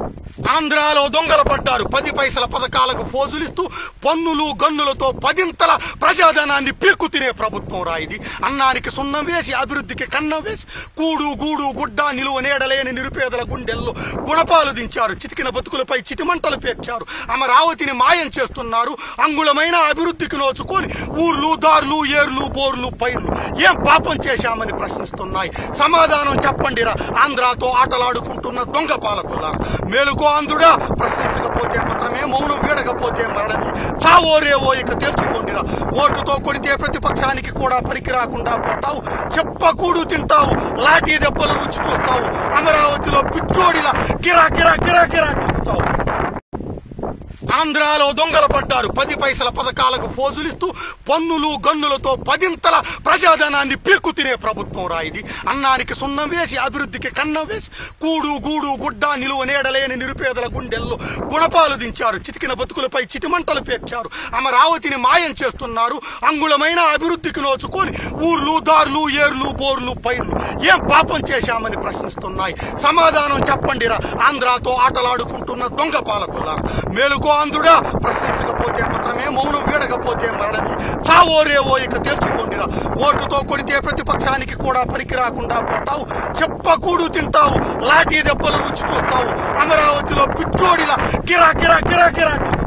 ఆంధ్రాలో దొంగల పడ్డారు. 10 పైసల పథకాలకు ఫోజులిస్తూ పన్నులు గన్నులతో 10ంతల ప్రజాధనాన్ని పీక్కు తినే ప్రభుత్వం రాయిది. అన్నానికి సున్నం వేసి అభివృద్ధికి కన్నం వేసి కూడు గూడు గుడ్డ నిలువ నీడలేని నిరుపేదల గుండెల్లో గుణపాలు దించారు. చితికిన బతుకులపై చితిమంటలు పేర్చారు. అమరావతిని మాయం చేస్తున్నారు. అంగుళమైన అభివృద్ధికి నోచుకొని ఊర్లు దారులు ఏర్లు బోర్లు పైర్లు ఏం పాపం చేశామని ప్రశ్నిస్తున్నాయి. సమాధానం చెప్పండిరా ఆంధ్రాతో ఆటలాడుకుంటున్న దొంగ పాలకులారా. మేలుకో ఆంధ్రుడా, ప్రశ్నించకపోతే పత్రమే, మౌనం వీడకపోతే మరణమే. చావో రేవో ఇక తేల్చుకోండిరా. ఓటుతో కొడితే ప్రతిపక్షానికి కూడా పనికి రాకుండా పోతావు. చెప్పకూడు తింటావు, లాఠీ దెబ్బలు రుచి చూస్తావు. అమరావతిలో పిచ్చోడిలా గిరా గిరా గిరా గిరా తిరుగుతావు. ఆంధ్రాలో దొంగల పడ్డారు. 10 పైసల పథకాలకు ఫోజులిస్తూ పన్నులు గన్నులతో 10ంతల ప్రజాధనాన్ని పీక్కు తినే ప్రభుత్వం రాయిది. అన్నానికి సున్నం వేసి అభివృద్ధికి కన్నం వేసి కూడు గూడు గుడ్డ నిలువ నీడలేని నిరుపేదల గుండెల్లో గుణపాలు దించారు. చితికిన బతుకులపై చితిమంటలు పేర్చారు. అమరావతిని మాయం చేస్తున్నారు. అంగుళమైన అభివృద్ధికి నోచుకొని ఊర్లు దారులు ఏర్లు బోర్లు పైర్లు ఏం పాపం చేశామని ప్రశ్నిస్తున్నాయి. సమాధానం చెప్పండిరా ఆంధ్రాతో ఆటలాడుకుంటున్న దొంగ పాలకులారా. మేలుకో ఆంధ్రుడా, ప్రశ్నించకపోతే పత్రమే, మౌనం వీడకపోతే మరణమే. చావో రేవో ఇక తేల్చుకోండిరా. ఓటుతో కొడితే ప్రతిపక్షానికి కూడా పనికి రాకుండా పోతావు. చెప్పకూడు తింటావు, లాఠీ దెబ్బలు రుచి చూస్తావు. అమరావతిలో పిచ్చోడిలా గిరా గిరా గిరా గిరా